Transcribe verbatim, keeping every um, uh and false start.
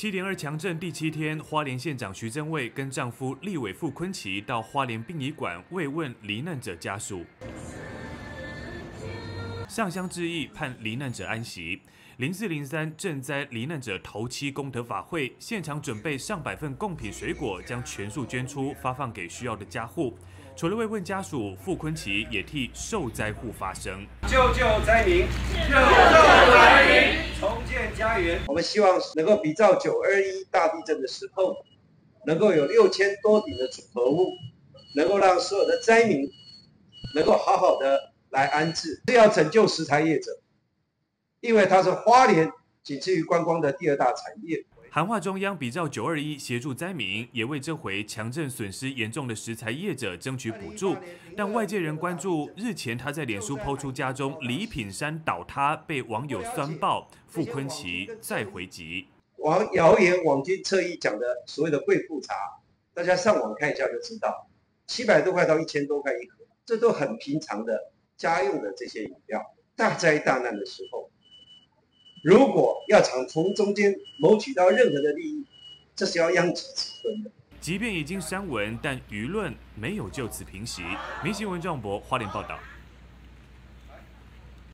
七点二强震第七天，花莲县长徐正卫跟丈夫立委傅昆萁到花莲殡仪馆慰问罹难者家属，上香致意，盼罹难者安息。零四零三赈灾罹难者头七功德法会现场准备上百份贡品水果，将全数捐出，发放给需要的家户。除了慰问家属，傅昆萁也替受灾户发声， 救救灾民，救救灾民，重建家园。我们希望能够比照九二一大地震的时候，能够有六千多顶的组合屋，能够让所有的灾民能够好好的来安置。是要拯救食材业者，因为它是花莲仅次于观光的第二大产业。 函话中央比照九二一协助灾民，也为这回强震损失严重的食材业者争取补助。但外界人关注，日前他在脸书抛出家中礼品山倒塌，被网友酸爆，傅昆萁再回击。 网谣言网军侧翼讲的所谓的贵妇茶，大家上网看一下就知道，七百多块到一千多块一盒，这都很平常的家用的这些饮料。大灾大难的时候，如果要想从中间谋取到任何的利益，这是要殃及子孙的。 即便已经删文，但舆论没有就此平息。民新闻郑博花莲报道。